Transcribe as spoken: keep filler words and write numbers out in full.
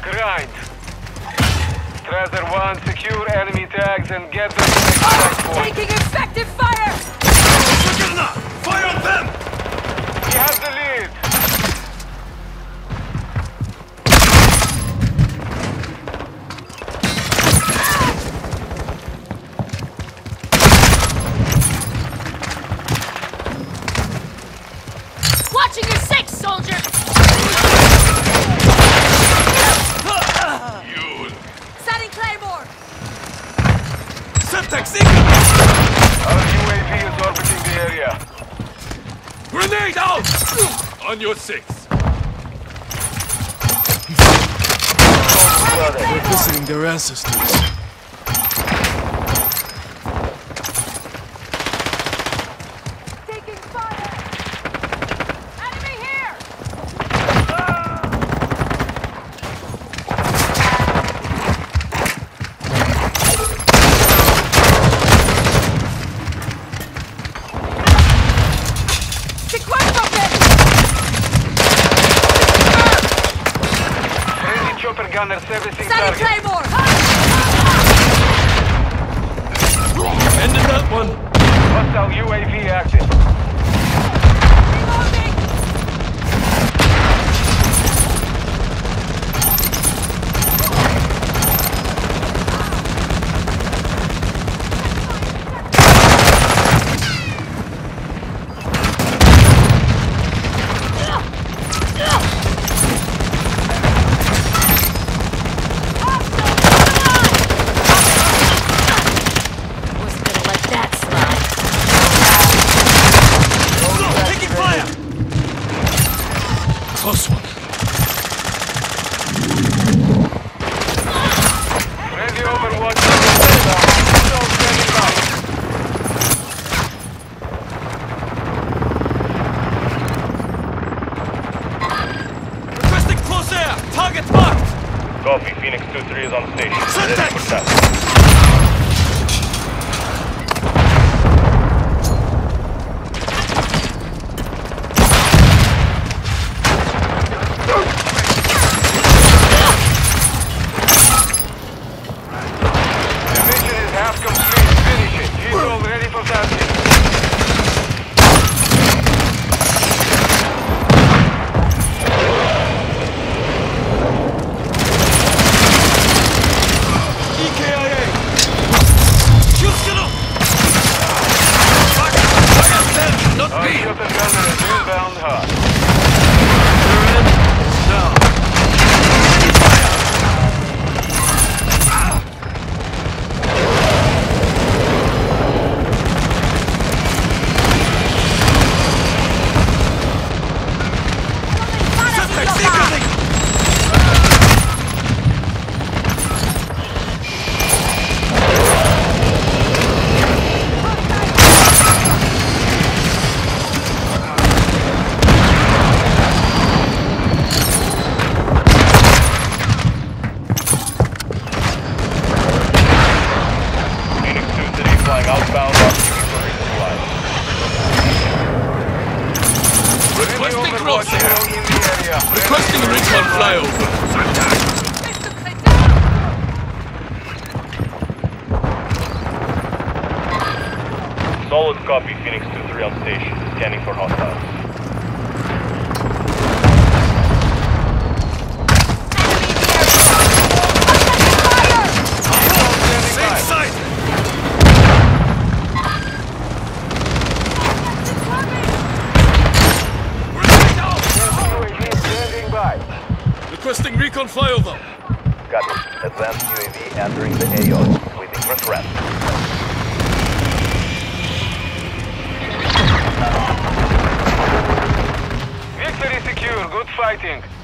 Grind. Treasure one, secure enemy tags and get them to the extract point. Taking effective fire! Fire on them! He has the lead. Watching your six, soldier! You! Setting Claymore! Semtex, Our U A V is orbiting the area. grenade out! On your six. They're visiting their ancestors. Taking fire! Enemy here! Friendly chopper gunner servicing Setting target. Claymore! Ended that one. Hostile U A V active. Reloading! Wasn't gonna let that slide. Taking fire! Close one. Friendly overwatch. Still standing by. Requesting close air! Target marked! Copy, Phoenix two three is on station. Ready Semtex! for test. The mission is half complete. Finish it. He's all ready for tasking. E K I A! Shoot, get up! Not Our me! chopper gunner is inbound hard. Now! Semtex, incoming! Phoenix two three flying outbound off duty for resupply. Requesting cross Overwatch air! in the area. Requesting recon flyover! Solid copy, Phoenix two three on station. Scanning for hostiles. Same side! Grenade out! U A V standing by. Requesting recon flyover! Copy. Advanced U A V entering the A O. Waiting for threat. Victory secure. Good fighting.